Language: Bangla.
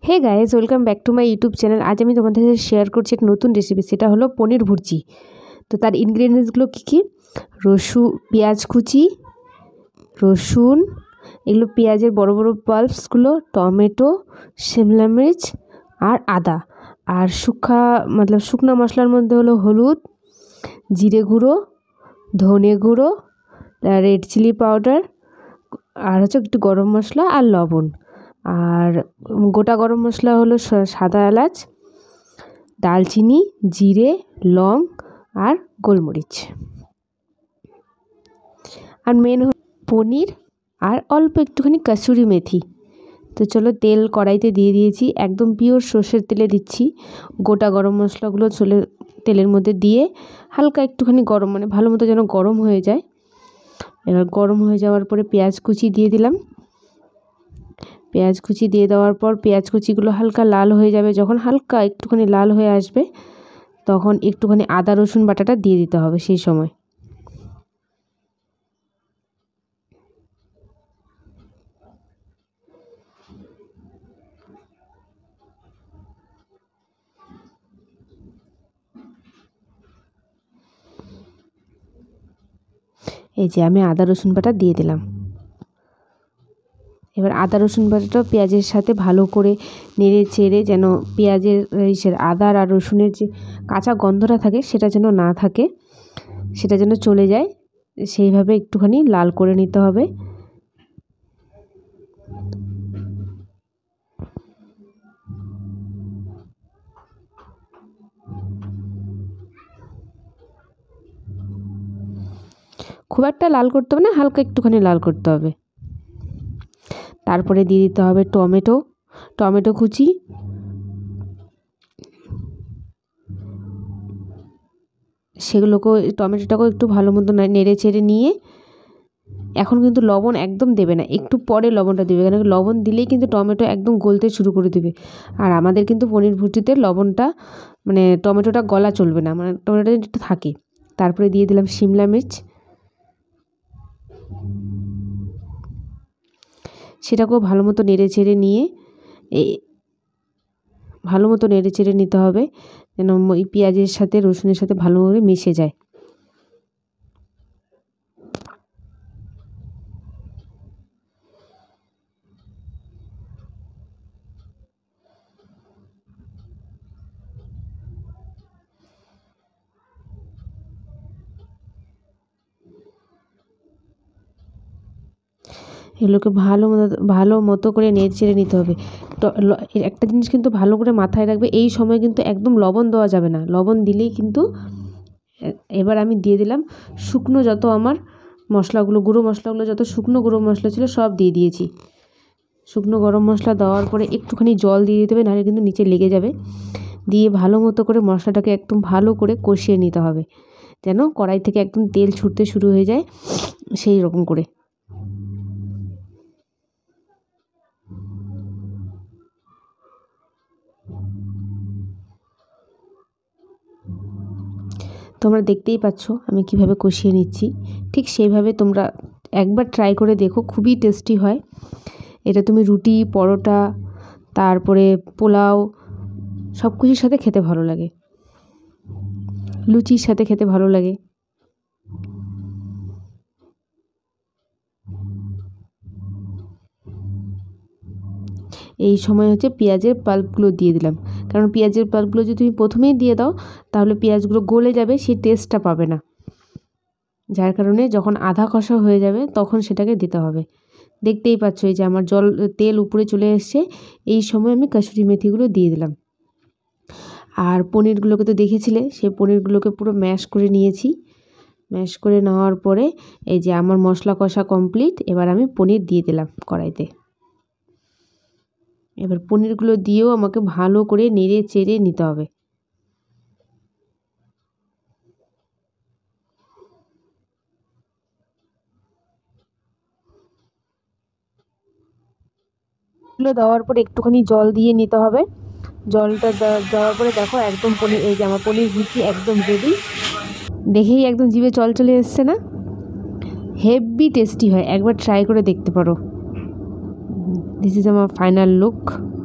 Hey guys, welcome back to my YouTube channel. আজ আমি তোমাদের সাথে শেয়ার করছি এক নতুন রেসিপি, সেটা হলো পনির ভুর্জি। তো তার ইনগ্রিডিয়েন্টসগুলো কী কী? পেঁয়াজ কুচি, রসুন, এগুলো পেঁয়াজের বড় বড় পাল্পসগুলো, টমেটো, শিমলা মির্চ আর আদা। আর শুকনো মশলার মধ্যে হলো হলুদ, জিরে গুঁড়ো, ধনে গুঁড়ো, রেড চিলি পাউডার, আর হচ্ছে একটু গরম মশলা আর লবণ। আর গোটা গরম মশলা হলো সাদা এলাচ, দালচিনি, জিরে, লং আর গোলমরিচ। আর মেন হলো পনির আর অল্প একটুখানি কাসুরি মেথি। তো চলো, তেল কড়াইতে দিয়ে দিয়েছি, একদম পিওর সর্ষের তেলে দিচ্ছি। গোটা গরম মশলাগুলো তেলের মধ্যে দিয়ে হালকা একটুখানি গরম, ভালো মতো যেন গরম হয়ে যায়। এবার গরম হয়ে যাওয়ার পরে পেঁয়াজ কুচি দিয়ে দিলাম। পেঁয়াজ কুচি দিয়ে দেওয়ার পর পেঁয়াজ কুচিগুলো হালকা লাল হয়ে যাবে। যখন হালকা একটুখানি লাল হয়ে আসবে, তখন একটুখানি আদা রসুন বাটাটা দিয়ে দিতে হবে সেই সময়। এই যে আমি আদা রসুন বাটা দিয়ে দিলাম। এবার আদা রসুন বাটাটা পেঁয়াজের সাথে ভালো করে নেড়ে চেড়ে, যেন পেঁয়াজের আদার আর রসুনের যে কাঁচা গন্ধটা থাকে সেটা যেন না থাকে, সেটা যেন চলে যায়, সেইভাবে একটুখানি লাল করে নিতে হবে। খুব একটা লাল করতে হবে না, হালকা একটুখানি লাল করতে হবে। তারপরে দিয়ে দিতে হবে টমেটো কুচি, টমেটোটাকেও একটু ভালো মতো নেড়ে চেড়ে নিয়ে, এখন কিন্তু লবণ একদম দেবে না, একটু পরে লবণটা দেবে, কেন লবণ দিলেই কিন্তু টমেটো একদম গলতে শুরু করে দেবে। আর আমাদের কিন্তু পনির ভুর্জিতে লবণটা টমেটোটা গলা চলবে না, টমেটোটা একটু থাকে। তারপরে দিয়ে দিলাম শিমলা মির্চ, সেটাকেও ভালো মতো নেড়ে চেড়ে নিতে হবে, যেন ওই পেঁয়াজের সাথে রসুনের সাথে ভালো করে মিশে যায়। এগুলোকে ভালো মতো করে নেড়ে চেড়ে নিতে হবে। তো একটা জিনিস কিন্তু ভালো করে মাথায় রাখবে, এই সময় কিন্তু একদম লবণ দেওয়া যাবে না, লবণ দিলেই কিন্তু। এবার আমি দিয়ে দিলাম শুকনো যত আমার গুঁড়ো মশলাগুলো, যত শুকনো গুঁড়ো মশলা ছিল সব দিয়ে দিয়েছি। শুকনো গরম মশলা দেওয়ার পরে একটুখানি জল দিয়ে দিতে হবে, নাহলে কিন্তু নিচে লেগে যাবে। দিয়ে ভালো মতো করে মশলাটাকে একদম ভালো করে কষিয়ে নিতে হবে, যেন কড়াই থেকে একদম তেল ছুটতে শুরু হয়ে যায়, সেই রকম করে। তোমরা দেখতেই পাচ্ছ আমি কিভাবে কষিয়ে নিচ্ছি, ঠিক সেইভাবে তোমরা একবার ট্রাই করে দেখো, খুবই টেস্টি হয় এটা। তুমি রুটি, পরোটা, তারপরে পোলাও, সব কিছুর সাথে খেতে ভালো লাগে, লুচির সাথে খেতে ভালো লাগে। এই সময় হচ্ছে পেঁয়াজের পাল্পগুলো দিয়ে দিলাম, কারণ পেঁয়াজের পাল্পগুলো যদি তুমি প্রথমেই দিয়ে দাও, তাহলে পেঁয়াজগুলো গলে যাবে, সেই টেস্টটা পাবে না। যার কারণে যখন আধা কষা হয়ে যাবে তখন সেটাকে দিতে হবে। দেখতেই পাচ্ছ এই যে আমার তেল উপরে চলে এসছে, এই সময় আমি কাসুরি মেথিগুলো দিয়ে দিলাম। আর পনিরগুলোকে তো দেখেছিলে, সেই পনিরগুলোকে পুরো ম্যাশ করে নিয়েছি। ম্যাশ করে নেওয়ার পরে এই যে আমার মশলা কষা কমপ্লিট। এবার আমি পনির দিয়ে দিলাম কড়াইতে। এবার পনিরগুলো দিয়েও আমাকে ভালো করে নেড়ে চেড়ে নিতে হবে। এগুলো দেওয়ার পরে একটুখানি জল দিয়ে নিতে হবে। জলটা দেওয়ার পরে দেখো একদম এই যে আমার পনির ভুর্জি একদম রেডি। দেখেই একদম জিভে জল চলে এসছে না? হেভি টেস্টি হয়, একবার ট্রাই করে দেখতে পারো। দিস ইজ আমার ফাইনাল লুক।